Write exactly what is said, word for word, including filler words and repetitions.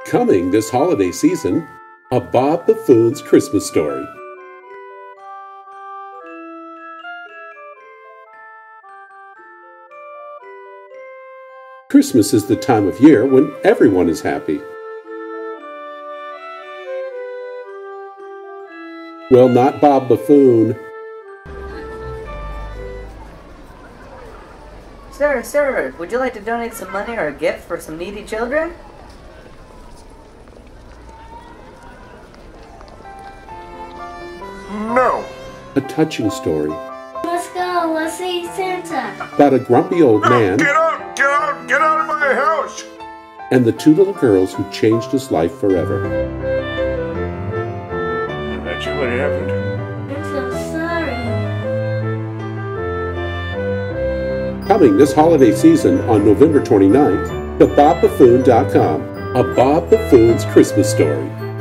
Coming this holiday season, a Bob Baffoon's Christmas story. Christmas is the time of year when everyone is happy. Well, not Bob Baffoon. Sir, sir, would you like to donate some money or a gift for some needy children? No. A touching story Let's go, let's see Santa. about a grumpy old man Get out! Get out! Get out of my house! and the two little girls who changed his life forever. And that's what happened. I'm so sorry. Coming this holiday season on November twenty-ninth to bob baffoon dot com, a Bob Baffoon's Christmas story.